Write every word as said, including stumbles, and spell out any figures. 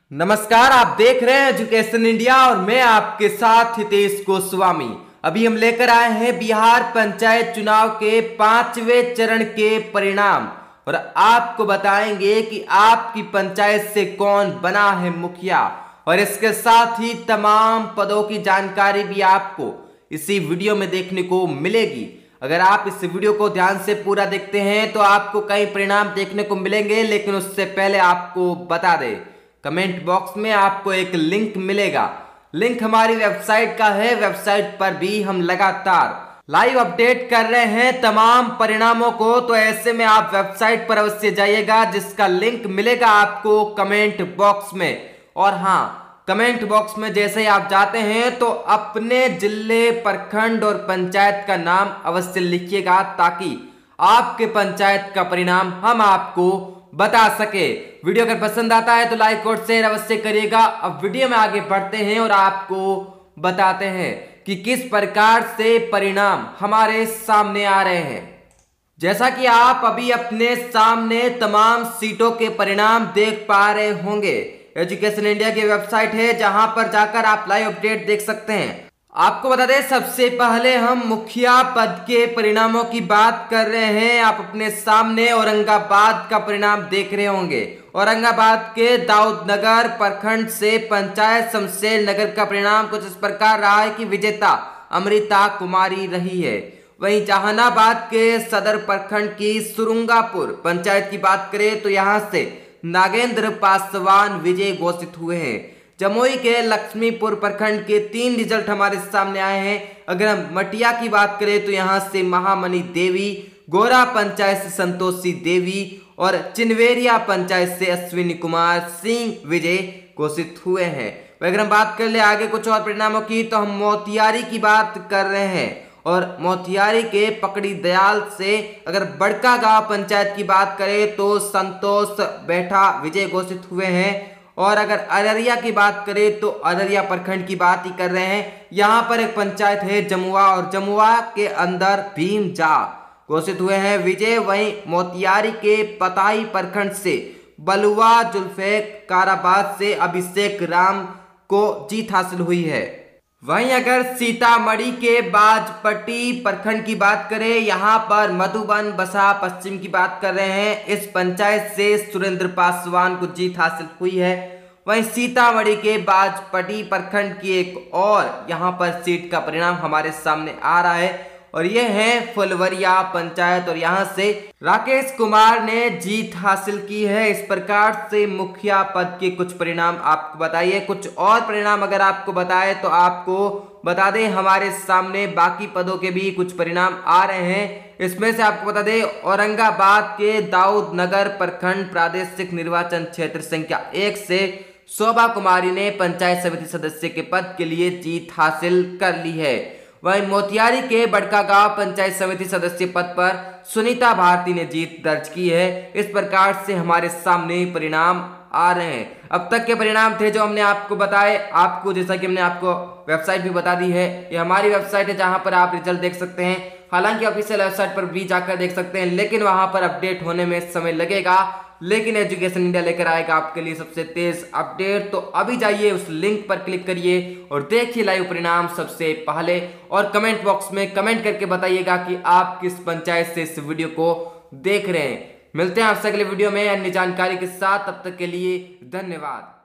नमस्कार, आप देख रहे हैं एजुकेशन इंडिया और मैं आपके साथ हितेश गोस्वामी। अभी हम लेकर आए हैं बिहार पंचायत चुनाव के पांचवें चरण के परिणाम और आपको बताएंगे कि आपकी पंचायत से कौन बना है मुखिया, और इसके साथ ही तमाम पदों की जानकारी भी आपको इसी वीडियो में देखने को मिलेगी। अगर आप इस वीडियो को ध्यान से पूरा देखते हैं तो आपको कई परिणाम देखने को मिलेंगे, लेकिन उससे पहले आपको बता दें, कमेंट बॉक्स में आपको एक लिंक मिलेगा। लिंक हमारी वेबसाइट का है। वेबसाइट पर भी हम लगातार लाइव अपडेट कर रहे हैं तमाम परिणामों को, तो ऐसे में आप वेबसाइट पर अवश्य जाइएगा, जिसका लिंक मिलेगा आपको कमेंट बॉक्स में। और हाँ, कमेंट बॉक्स में जैसे ही आप जाते हैं तो अपने जिले, प्रखंड और पंचायत का नाम अवश्य लिखिएगा, ताकि आपके पंचायत का परिणाम हम आपको बता सके। वीडियो अगर पसंद आता है तो लाइक और शेयर अवश्य करिएगा। अब वीडियो में आगे बढ़ते हैं और आपको बताते हैं कि किस प्रकार से परिणाम हमारे सामने आ रहे हैं। जैसा कि आप अभी अपने सामने तमाम सीटों के परिणाम देख पा रहे होंगे। एजुकेशन इंडिया की वेबसाइट है, जहां पर जाकर आप लाइव अपडेट देख सकते हैं। आपको बता दें, सबसे पहले हम मुखिया पद के परिणामों की बात कर रहे हैं। आप अपने सामने औरंगाबाद का परिणाम देख रहे होंगे। औरंगाबाद के दाऊदनगर प्रखंड से पंचायत शमशेर नगर का परिणाम कुछ इस प्रकार रहा है कि विजेता अमृता कुमारी रही है। वहीं जहानाबाद के सदर प्रखंड की सुरुंगापुर पंचायत की बात करें तो यहां से नागेंद्र पासवान विजय घोषित हुए हैं। जमुई के लक्ष्मीपुर प्रखंड के तीन रिजल्ट हमारे सामने आए हैं। अगर हम मटिया की बात करें तो यहां से महामणि देवी, गोरा पंचायत से संतोषी देवी और चिनवेरिया पंचायत से अश्विनी कुमार सिंह विजय घोषित हुए हैं। अगर हम बात कर ले आगे कुछ और परिणामों की, तो हम मोतिहारी की बात कर रहे हैं। और मोतिहारी के पकड़ी दयाल से अगर बड़का गांव पंचायत की बात करें तो संतोष बैठा विजय घोषित हुए हैं। और अगर अररिया की बात करें तो अररिया प्रखंड की बात ही कर रहे हैं। यहाँ पर एक पंचायत है जमुआ, और जमुआ के अंदर भीम जा घोषित हुए हैं विजय। वहीं मोतिहारी के पताई प्रखंड से बलुआ जुल्फेक काराबाद से अभिषेक राम को जीत हासिल हुई है। वहीं अगर सीतामढ़ी के बाजपट्टी प्रखंड की बात करें, यहाँ पर मधुबन बसा पश्चिम की बात कर रहे हैं। इस पंचायत से सुरेंद्र पासवान को जीत हासिल हुई है। वहीं सीतामढ़ी के बाजपट्टी प्रखंड की एक और यहाँ पर सीट का परिणाम हमारे सामने आ रहा है, और ये है फुलवरिया पंचायत, और यहाँ से राकेश कुमार ने जीत हासिल की है। इस प्रकार से मुखिया पद के कुछ परिणाम आपको बताइए। कुछ और परिणाम अगर आपको बताए तो आपको बता दें, हमारे सामने बाकी पदों के भी कुछ परिणाम आ रहे हैं। इसमें से आपको बता दें, औरंगाबाद के दाऊदनगर प्रखंड प्रादेशिक निर्वाचन क्षेत्र संख्या एक से शोभा कुमारी ने पंचायत समिति सदस्य के पद के लिए जीत हासिल कर ली है। वहीं मोतिहारी के बड़का गांव पंचायत समिति सदस्य पद पर सुनीता भारती ने जीत दर्ज की है। इस प्रकार से हमारे सामने परिणाम आ रहे हैं। अब तक के परिणाम थे जो हमने आपको बताए। आपको जैसा कि हमने आपको वेबसाइट भी बता दी है, ये हमारी वेबसाइट है, जहां पर आप रिजल्ट देख सकते हैं। हालांकि ऑफिशियल वेबसाइट पर भी जाकर देख सकते हैं, लेकिन वहां पर अपडेट होने में समय लगेगा। लेकिन एजुकेशन इंडिया लेकर आएगा आपके लिए सबसे तेज अपडेट। तो अभी जाइए, उस लिंक पर क्लिक करिए और देखिए लाइव परिणाम सबसे पहले, और कमेंट बॉक्स में कमेंट करके बताइएगा कि आप किस पंचायत से इस वीडियो को देख रहे हैं। मिलते हैं आपसे अगले वीडियो में अन्य जानकारी के साथ। तब तक के लिए धन्यवाद।